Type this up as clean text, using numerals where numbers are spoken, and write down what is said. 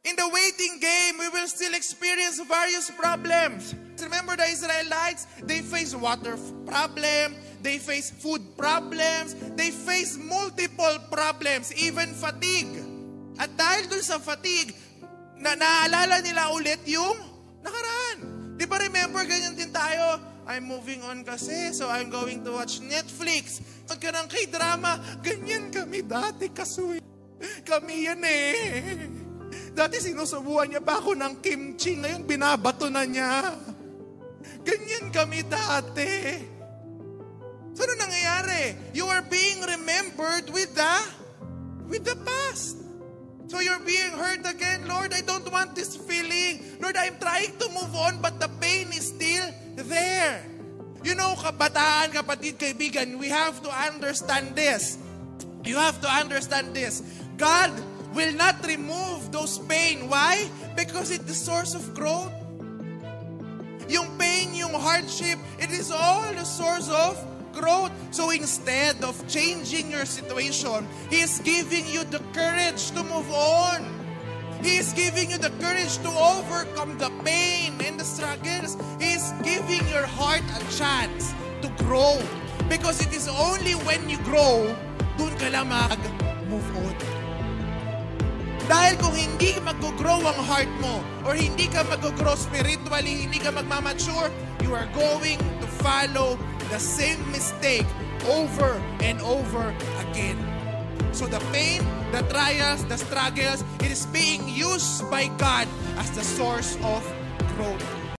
In the waiting game, we will still experience various problems. Remember the Israelites? They face water problem, they face food problems, they face multiple problems, even fatigue. At dahil dun sa fatigue, naaalala nila ulit yung nakaraan. Di ba remember, ganyan din tayo? I'm moving on kasi, so I'm going to watch Netflix. Pagka ng K-drama, ganyan kami dati, kasuy. Kami yan eh. Dati sinusubuhan niya pa ako ng kimchi, ngayon binabato na niya. Ganyan kami dati. So ano nangyayari? You are being remembered with the past. So you're being hurt again. Lord, I don't want this feeling. Lord, I'm trying to move on, but the pain is still there. You know, kabataan, kapatid, kaibigan, we have to understand this. You have to understand this. God will not remove those pain. Why? Because it's the source of growth. Yung pain, yung hardship, it is all the source of growth. So instead of changing your situation, He is giving you the courage to move on. He is giving you the courage to overcome the pain and the struggles. He is giving your heart a chance to grow. Because it is only when you grow, dun ka lang mag-move on. Dahil kung hindi mag-grow ang heart mo, or hindi ka mag-grow spiritually, hindi ka magmamature, you are going to follow the same mistake over and over again. So the pain, the trials, the struggles, it is being used by God as the source of growth.